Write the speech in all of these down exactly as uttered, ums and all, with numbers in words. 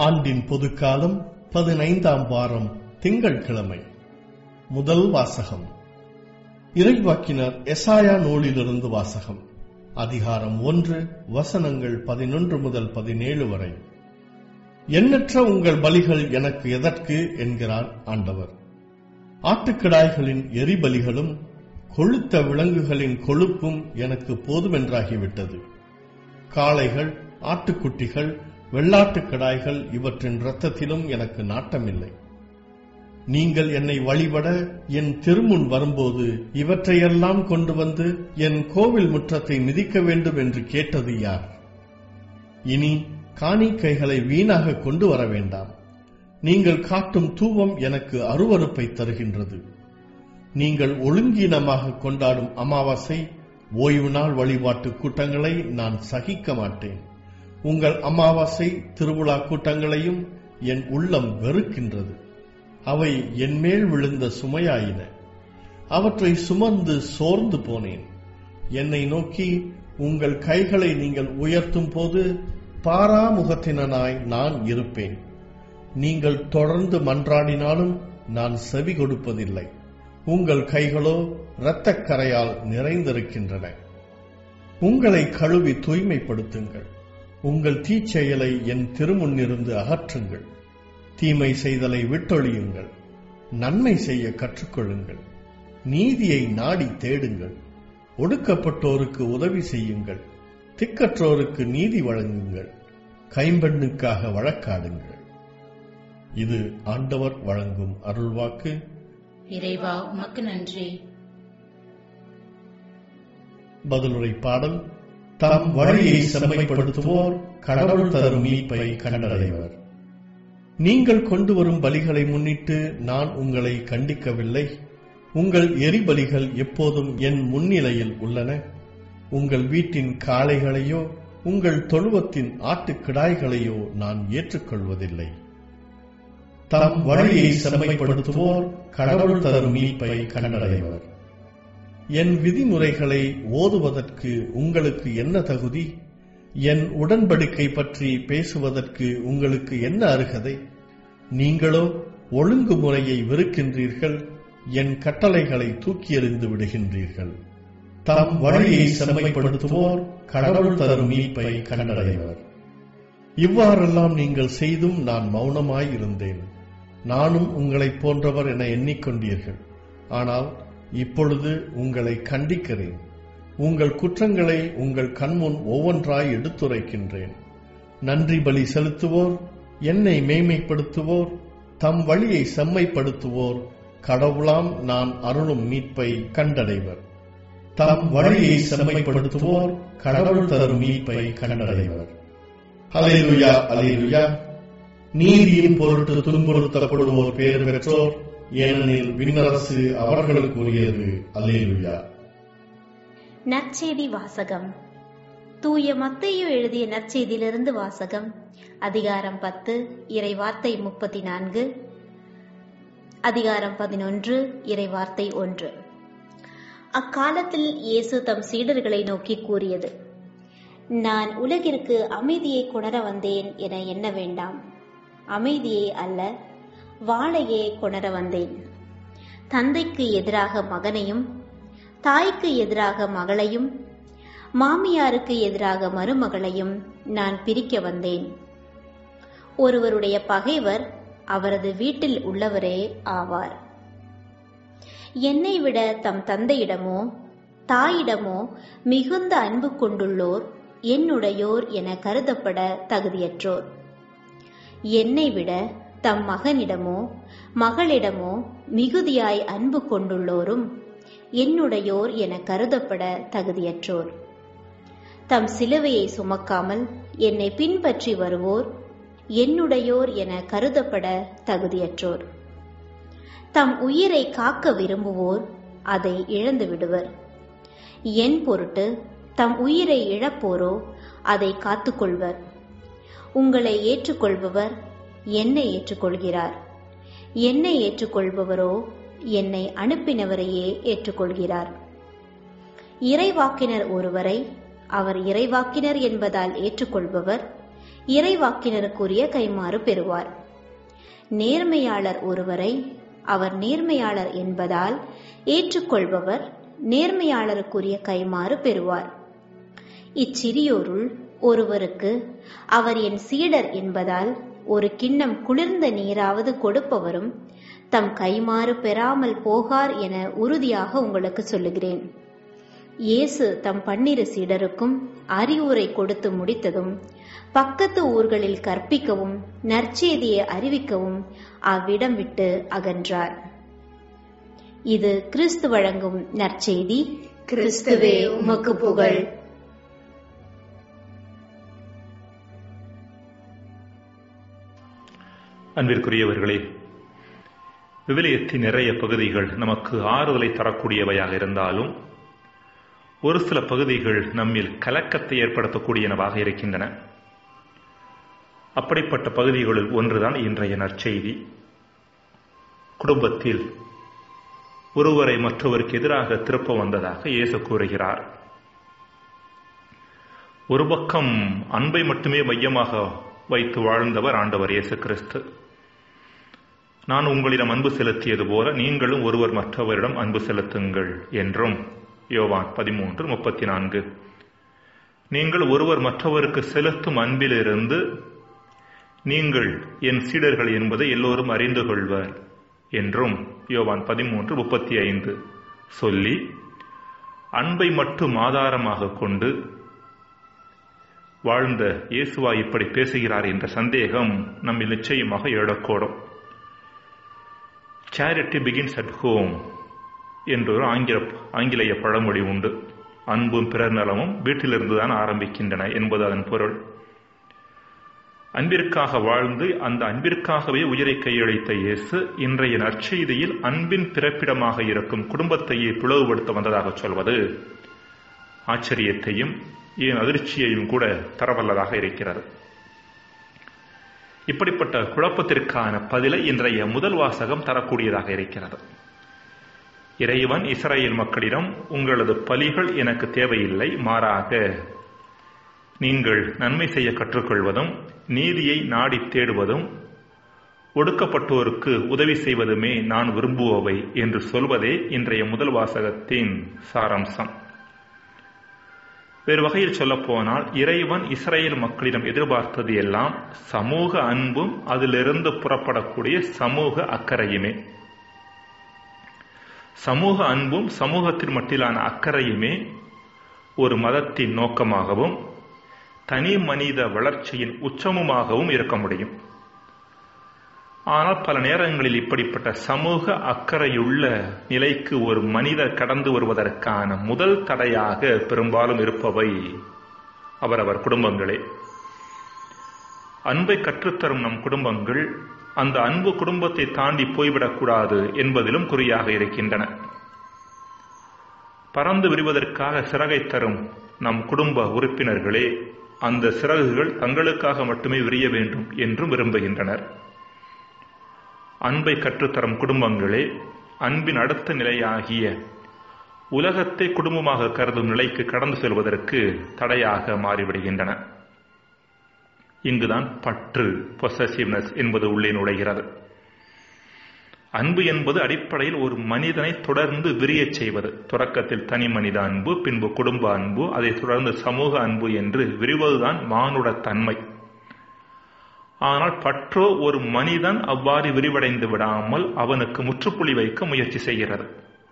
ஆண்டின் பொதுக்காலம் பதினைந்தாம் வாரம் திங்கட்கிழமை. முதல் வாசகம் இறைவாக்கினர் எசாயா நூலிலிருந்து வாசகம். அதிகாரம் ஒன்று, வசனங்கள் பதினொன்று முதல் பதினேழு வரை. எண்ணற்ற உங்கள் பலிகள் எனக்கு எதற்கு என்கிறார் ஆண்டவர். ஆட்டுக்கிடாய்களின் எரிபலிகளும் கொழுத்த விலங்குகளின் கொழுப்பும் எனக்கு போதுமென்றாகிவிட்டது. காளைகள், ஆட்டுக்குட்டிகள், வெள்ளாட்டுக் கிடாய்கள் இவற்றின் இரத்தத்திலும் எனக்கு நாட்டமில்லை. நீங்கள் என்னை வழிபட என் திருமுன் வரும்போது இவற்றையெல்லாம் கொண்டு வந்து என் கோவில் முற்றத்தை மிதிக்க வேண்டும் என்று கேட்டது யார்? இனி காணிக்கைகளை வீணாக கொண்டு வர வேண்டாம். நீங்கள் காட்டும் தூவம் எனக்கு அருவருப்பை தருகின்றது. நீங்கள் ஒழுங்கீனமாக கொண்டாடும் அமாவாசை, ஓய்வு நாள் வழிபாட்டு கூட்டங்களை நான் சகிக்க மாட்டேன். உங்கள் அமாவாசை திருவிழா கூட்டங்களையும் என் உள்ளம் வெறுக்கின்றது. அவை என் மேல் விழுந்த சுமையாயின. அவற்றை சுமந்து சோர்ந்து போனேன். என்னை நோக்கி உங்கள் கைகளை நீங்கள் உயர்த்தும் போது பாராமுகத்தினாய் நான் இருப்பேன். நீங்கள் தொடர்ந்து மன்றாடினாலும் நான் செவி கொடுப்பதில்லை. உங்கள் கைகளோ இரத்தக்கரையால் நிறைந்திருக்கின்றன. உங்களை கழுவி தூய்மைப்படுத்துங்கள். உங்கள் தீச்செயலை என் திருமுன்னிருந்து அகற்றுங்கள். தீமை செய்தலை விட்டொழியுங்கள். நன்மை செய்ய கற்றுக்கொள்ளுங்கள். நீதியை நாடி தேடுங்கள். ஒடுக்கப்பட்டோருக்கு உதவி செய்யுங்கள். திக்கற்றோருக்கு நீதி வழங்குங்கள். கைம்பெண்ணுக்காக வழக்காடுங்கள். இது ஆண்டவர் வழங்கும் அருள்வாக்கு. இறைவா, உமக்கு நன்றி. பதிலுரை பாடல். தாம் வழியை செம்மைப்படுத்துவோர் கடவுள் தரும் மீட்பை கண்டடைவர். நீங்கள் கொண்டு வரும் பலிகளை முன்னிட்டு நான் உங்களை கண்டிக்கவில்லை. உங்கள் எரிபலிகள் எப்போதும் என் முன்னிலையில் உள்ளன. உங்கள் வீட்டின் காளைகளையோ உங்கள் தொழுவத்தின் ஆட்டுக்கிடாய்களையோ நான் ஏற்றுக்கொள்வதில்லை. தாம் வழியை செம்மைப்படுத்துவோர் கடவுள் தரும் மீட்பை கண்டடைவர். என் விதிமுறைகளை ஓதுவதற்கு உங்களுக்கு என்ன தகுதி? என் உடன்படிக்கை பற்றி பேசுவதற்கு உங்களுக்கு என்ன அருகதை? நீங்களோ ஒழுங்குமுறையை வெறுக்கின்றீர்கள். என் கட்டளைகளை தூக்கி எறிந்து விடுகின்றீர்கள். தாம் வழியை செம்மைப்படுத்துவோர் கடவுள் தரும் மீட்பை கண்டடைவர். இவ்வாறெல்லாம் நீங்கள் செய்தும் நான் மௌனமாயிருந்தேன். நானும் உங்களைப் போன்றவர் என எண்ணிக்கொண்டீர்கள். ஆனால் இப்பொழுது உங்களை கண்டிக்கிறேன். உங்கள் குற்றங்களை உங்கள் கண்முன் ஒவ்வொன்றாய் எடுத்துரைக்கின்றேன். நன்றி பலி செலுத்துவோர், என்னை மேன்மைப்படுத்துவோர், தம் வழியை செம்மைப்படுத்துவோர் கடவுளாம் நான் அருளும் மீட்பை கண்டடைவர். தம் வழியை செம்மைப்படுத்துவோர் கடவுள் தரும் மீட்பை கண்டடைவர். அல்லேலூயா, அல்லேலூயா. நீதியின் பொருட்டு துன்புறுத்தப்படுவோர் பேர் பெற்றோர், ஏனெனில் விண்ணரசு அவர்களுக்குரியது. அல்லேலூயா. நற்செய்தி வாசகம். தூய மத்தேயு எழுதிய நற்செய்தியிலிருந்து வாசகம். அதிகாரம் பத்து, இறை வார்த்தை முப்பத்தி நான்கு, அதிகாரம் பதினொன்று, இறை வார்த்தை ஒன்று. அக்காலத்தில் இயேசு தம் சீடர்களை நோக்கி கூறியது: நான் உலகிற்கு அமைதியை கொணர வந்தேன் என எண்ண வேண்டாம். அமைதியை அல்ல, வாளையே கொணர வந்தேன். தந்தைக்கு எதிராக மகனையும், தாய்க்கு எதிராக மகளையும், மாமியாருக்கு எதிராக மருமகளையும் நான் பிரிக்க வந்தேன். ஒருவருடைய பகைவர் அவரது வீட்டில் உள்ளவரே ஆவார். என்னை விட தம் தந்தையிடமோ தாயிடமோ மிகுந்த அன்பு கொண்டுள்ளோர் என்னுடையோர் என கருதப்பட தகுதியற்றோர். என்னை விட தம் மகனிடமோ மகளிடமோ மிகுதியாய் அன்பு கொண்டுள்ளோரும் என்னுடையோர் என கருதப்பட தகுதியற்றோர். தம் சிலுவையை சுமக்காமல் என்னை பின்பற்றி வருவோர் என்னுடையோர் என கருதப்பட தகுதியற்றோர். தம் உயிரை காக்க விரும்புவோர் அதை இழந்து விடுவர். என் பொருட்டு தம் உயிரை இழப்போரோ அதை காத்துக்கொள்வர். உங்களை ஏற்றுக்கொள்பவர் என்னை ஏற்றுக்கொள்கிறார். என்னை ஏற்றுக்கொள்பவரோ என்னை அனுப்பினவரையே ஏற்றுக்கொள்கிறார். இறைவாக்கினர் ஒருவரை அவர் இறைவாக்கினர் என்பதால் ஏற்றுக்கொள்பவர் இறைவாக்கினருக்குரிய கைமாறு பெறுவார். நேர்மையாளர் ஒருவரை அவர் நேர்மையாளர் என்பதால் ஏற்றுக்கொள்பவர் நேர்மையாளருக்குரிய கைமாறு பெறுவார். இச்சிறியோருள் ஒருவருக்கு அவர் என் சீடர் என்பதால் ஒரு கிண்ணம் குளிர்ந்த நீராவது கொடுப்பவரும் தம் கைமாறு பெறாமல் போகார் என உறுதியாக உங்களுக்கு சொல்லுகிறேன். இயேசு தம் பன்னிரு சீடருக்கும் அறிவுரை கொடுத்து முடித்ததும் பக்கத்து ஊர்களில் கற்பிக்கவும் நற்செய்தியை அறிவிக்கவும் அவ்விடம் விட்டு அகன்றார். இது கிறிஸ்து வழங்கும் நற்செய்தி. கிறிஸ்துவே உமக்கு புகழ். அன்பிற்குரியவர்களே, விவிலியத்தின் நிறைய பகுதிகள் நமக்கு ஆறுதலை தரக்கூடியவையாக இருந்தாலும் ஒரு சில பகுதிகள் நம்மில் கலக்கத்தை ஏற்படுத்தக்கூடியனவாக இருக்கின்றன. அப்படிப்பட்ட பகுதிகளில் ஒன்றுதான் இன்றைய நற்செய்தி. குடும்பத்தில் ஒருவரை மற்றவருக்கு எதிராக திருப்ப வந்ததாக இயேசு கூறுகிறார். ஒரு பக்கம் அன்பை மட்டுமே மையமாக வைத்து வாழ்ந்தவர் ஆண்டவர் இயேசு கிறிஸ்து. நான் உங்களிடம் அன்பு செலுத்தியது போல நீங்களும் ஒருவர் மற்றவரிடம் அன்பு செலுத்துங்கள் என்றும் யோவான் பதிமூன்று முப்பத்தி நான்கு. நீங்கள் ஒருவர் மற்றவருக்கு செலுத்தும் அன்பிலிருந்து நீங்கள் என் சீடர்கள் என்பதை எல்லோரும் அறிந்து கொள்வர் என்றும் யோவான் பதிமூன்று முப்பத்தி ஐந்து சொல்லி அன்பை மட்டும் ஆதாரமாக கொண்டு வாழ்ந்த இயேசுவா இப்படி பேசுகிறார் என்ற சந்தேகம் நம்மில் நிச்சயமாக எழக்கூடும். சேரிட்டி பிகின்ஸ் அட் ஹோம் என்றொரு ஆங்கில ஆங்கிலேய பழமொழி உண்டு. அன்பும் பிறர் நலமும் வீட்டிலிருந்துதான் ஆரம்பிக்கின்றன என்பது அதன் பொருள். அன்பிற்காக வாழ்ந்து அந்த அன்பிற்காகவே உயிரை கையளித்த இயேசு இன்றைய நற்செய்தியில் அன்பின் பிறப்பிடமாக இருக்கும் குடும்பத்தையே பிளவுபடுத்த வந்ததாக சொல்வது ஆச்சரியத்தையும் ஏன் அதிர்ச்சியையும் கூட தரவல்லதாக இருக்கிறது. இப்படிப்பட்ட குழப்பத்திற்கான பதிலை இன்றைய முதல் வாசகம் தரக்கூடியதாக இருக்கிறது. இறைவன் இஸ்ரவேல் மக்களிடம், உங்களது பலிகள் எனக்கு தேவையில்லை, மாறாக நீங்கள் நன்மை செய்ய கற்றுக்கொள்வதும் நீதியை நாடி தேடுவதும் ஒடுக்கப்பட்டோருக்கு உதவி செய்வதுமே நான் விரும்புபவை என்று சொல்வதே இன்றைய முதல் வாசகத்தின் சாராம்சம். வேறு வகையில் சொல்லப்போனால் இறைவன் இஸ்ரவேல் மக்களிடம் எதிர்பார்த்தது எல்லாம் சமூக அன்பும் அதிலிருந்து புறப்படக்கூடிய சமூக அக்கறையுமே. சமூக அன்பும் சமூகத்தின் மட்டிலான அக்கறையுமே ஒரு மதத்தின் நோக்கமாகவும் தனி மனித வளர்ச்சியின் உச்சமுமாகவும் இருக்க முடியும். ஆனால் பல நேரங்களில் இப்படிப்பட்ட சமூக அக்கறையுள்ள நிலைக்கு ஒரு மனிதர் கடந்து வருவதற்கான முதல் தடையாக பெரும்பாலும் இருப்பவை அவரவர் குடும்பங்களே. அன்பை கற்றுத்தரும் நம் குடும்பங்கள் அந்த அன்பு குடும்பத்தை தாண்டி போய்விடக்கூடாது என்பதிலும் குறியாக இருக்கின்றன. பறந்து விரிவதற்காக சிறகை தரும் நம் குடும்ப உறுப்பினர்களே அந்த சிறகுகள் தங்களுக்காக மட்டுமே விரிய வேண்டும் என்றும் விரும்புகின்றனர். அன்பை கற்றுத்தரும் குடும்பங்களே அன்பின் அடுத்த நிலையாகிய உலகத்தை குடும்பமாக கருதும் நிலைக்கு கடந்து செல்வதற்கு தடையாக மாறிவிடுகின்றன. இங்குதான் பற்று, பொசசிவ்னஸ் என்பது உள்ளே நுழைகிறது. அன்பு என்பது அடிப்படையில் ஒரு மனிதனை தொடர்ந்து விரியச் செய்வது. தொடக்கத்தில் தனி மனித அன்பு, பின்பு குடும்ப அன்பு, அதை தொடர்ந்து சமூக அன்பு என்று விரிவதுதான் மானுட தன்மை. ஆனால் பற்றோ ஒரு மனிதன் அவ்வாறு விரிவடைந்து விடாமல் அவனுக்கு முற்றுப்புள்ளி வைக்க முயற்சி செய்கிறது.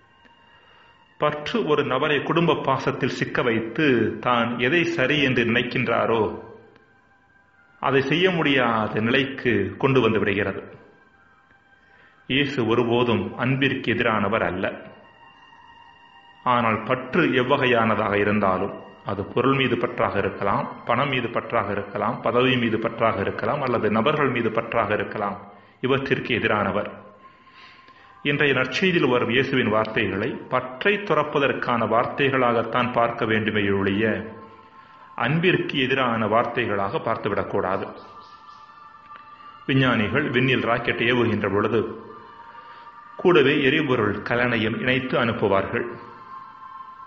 பற்று ஒரு நபரை குடும்ப பாசத்தில் சிக்க வைத்து தான் எதை சரி என்று நினைக்கின்றாரோ அதை செய்ய முடியாத நிலைக்கு கொண்டு வந்து விடுகிறது. இயேசு ஒருபோதும் அன்பிற்கு எதிரானவர் அல்ல. ஆனால் பற்று எவ்வகையானதாக இருந்தாலும், அது பொருள் மீது பற்றாக இருக்கலாம், பணம் மீது பற்றாக இருக்கலாம், பதவி மீது பற்றாக இருக்கலாம், அல்லது நபர்கள் மீது பற்றாக இருக்கலாம், இவற்றிற்கு எதிரானவர். இன்றைய நற்செய்தியில் வரும் இயேசுவின் வார்த்தைகளை பற்றை துறப்பதற்கான வார்த்தைகளாகத்தான் பார்க்க வேண்டுமே ஒழிய அன்பிற்கு எதிரான வார்த்தைகளாக பார்த்துவிடக்கூடாது. விஞ்ஞானிகள் விண்ணில் ராக்கெட் ஏவுகின்ற பொழுது கூடவே எரிபொருள் கலனையும் இணைத்து அனுப்புவார்கள்.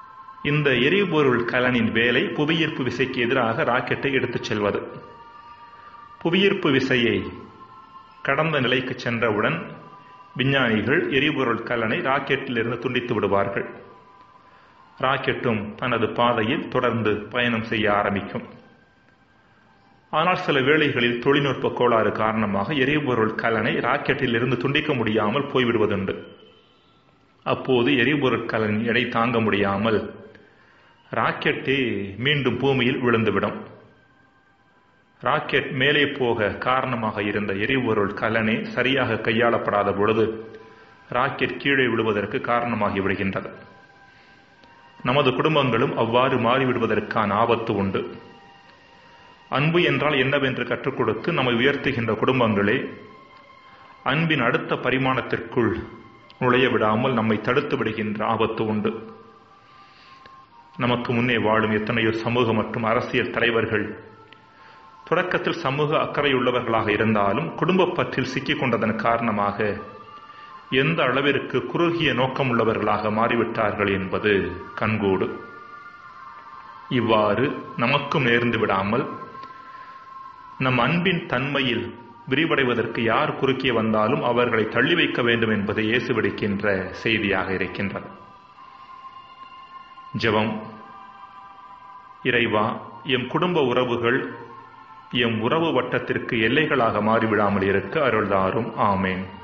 இந்த எரிபொருள் கலனின் வேலை புவியீர்ப்பு விசைக்கு எதிராக ராக்கெட்டை எடுத்துச் செல்வது. புவியீர்ப்பு விசையை கடந்த நிலைக்கு சென்றவுடன் விஞ்ஞானிகள் எரிபொருள் கலனை ராக்கெட்டிலிருந்து துண்டித்து விடுவார்கள். ராக்கெட்டும் தனது பாதையில் தொடர்ந்து பயணம் செய்ய ஆரம்பிக்கும். ஆனால் சில வேளைகளில் தொழில்நுட்ப கோளாறு காரணமாக எரிபொருள் கலனை ராக்கெட்டில் இருந்து துண்டிக்க முடியாமல் போய்விடுவதுண்டு. அப்போது எரிபொருள் கலனின் எடை தாங்க முடியாமல் ராக்கெட்டே மீண்டும் பூமியில் விழுந்துவிடும். ராக்கெட் மேலே போக காரணமாக இருந்த எரிபொருள் கலனே சரியாக கையாளப்படாத பொழுது ராக்கெட் கீழே விழுவதற்கு காரணமாகி விடுகின்றது. நமது குடும்பங்களும் அவ்வாறு மாறிவிடுவதற்கான ஆபத்து உண்டு. அன்பு என்றால் என்னவென்று கற்றுக் கொடுத்து நம்மை உயர்த்துகின்ற குடும்பங்களே அன்பின் அடுத்த பரிமாணத்திற்குள் நுழைய விடாமல் நம்மை தடுத்து விடுகின்ற ஆபத்து உண்டு. நமக்கு முன்னே வாழும் எத்தனையோ சமூக மற்றும் அரசியல் தலைவர்கள் தொடக்கத்தில் சமூக அக்கறையுள்ளவர்களாக இருந்தாலும் குடும்ப பற்றில் சிக்கிக் கொண்டதன் காரணமாக எந்த அளவிற்கு குறுகிய நோக்கம் உள்ளவர்களாக மாறிவிட்டார்கள் என்பது கண்கூடு. இவ்வாறு நமக்கும் நேர்ந்து விடாமல் நம் அன்பின் தன்மையில் விரிவடைவதற்கு யார் குறுக்கிய வந்தாலும் அவர்களை தள்ளி வைக்க வேண்டும் என்பதை இயேசு விடுக்கின்ற செய்தியாக இருக்கின்றது. ஜெபம். இறைவா, எம் குடும்ப உறவுகள் எம் உறவு வட்டத்திற்கு எல்லைகளாக மாறிவிடாமல் இருக்க அருள்தாரும். ஆமேன்.